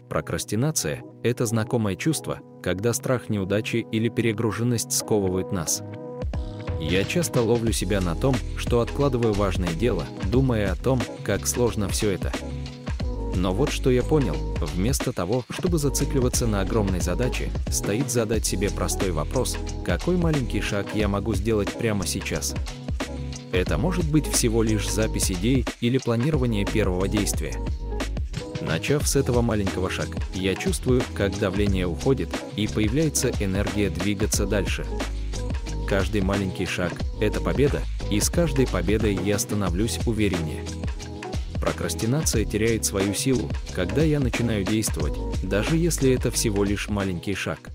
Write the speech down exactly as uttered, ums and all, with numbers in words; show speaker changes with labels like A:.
A: Прокрастинация – это знакомое чувство, когда страх неудачи или перегруженность сковывают нас. Я часто ловлю себя на том, что откладываю важное дело, думая о том, как сложно все это. Но вот что я понял: вместо того, чтобы зацикливаться на огромной задаче, стоит задать себе простой вопрос: какой маленький шаг я могу сделать прямо сейчас? Это может быть всего лишь запись идей или планирование первого действия. Начав с этого маленького шага, я чувствую, как давление уходит, и появляется энергия двигаться дальше. Каждый маленький шаг – это победа, и с каждой победой я становлюсь увереннее. Прокрастинация теряет свою силу, когда я начинаю действовать, даже если это всего лишь маленький шаг.